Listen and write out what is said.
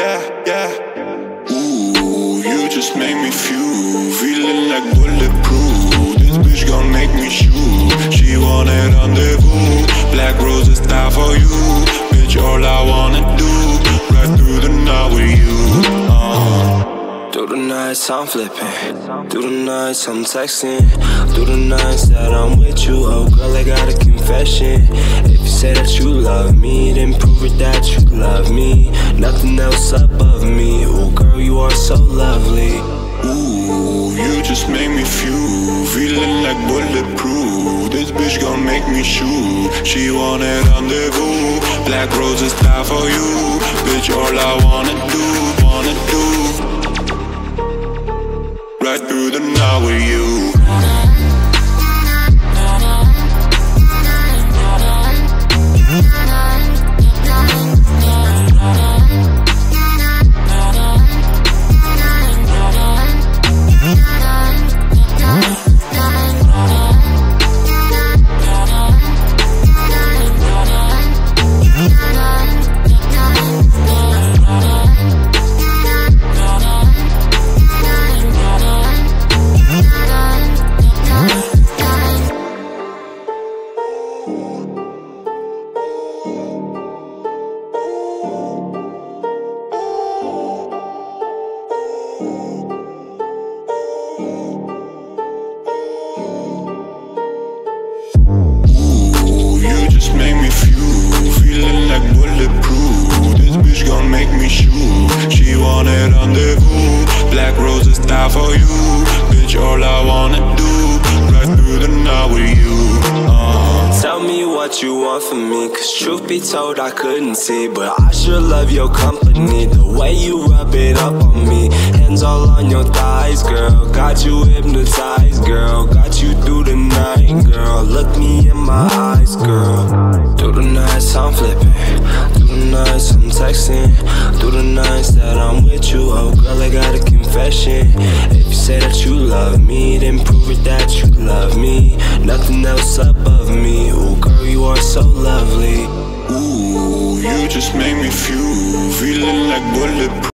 yeah. Ooh, you just make me feel feeling like bulletproof. This bitch gon' make me shoot. She want a rendezvous. Black roses die for you. Bitch, all I wanna do, right through the night with you. Through the nights I'm flipping, through the nights I'm texting, through the nights that I'm with you. Oh girl, I got a confession. If you say that you love me, then prove it that you love me. Nothing else above me. Oh girl, you are so lovely. Ooh, you just make me feel feeling like bulletproof. This bitch gon' make me shoot. She want a rendezvous. Black roses die for you. Bitch, all I wanna do, right through the night with you. Make me feel feeling like bulletproof. This bitch gon' make me shoot. She want a rendezvous. Black roses die for you. Bitch, all I wanna do, right through the night with you. Tell me what you want from me, cause truth be told I couldn't see. But I sure love your company, the way you rub it up on me. Hands all on your thighs, girl. Got you hypnotized, girl. Got you through the night, girl. Look me in my eyes, girl. Through the nights I'm flipping, through the nights I'm texting, through the nights that I'm with you. Oh girl, I got a confession. If you say that you love me, then prove it that you love me. Nothing else above me. Oh girl, you are so lovely. Ooh, you just make me feel feeling like bulletproof.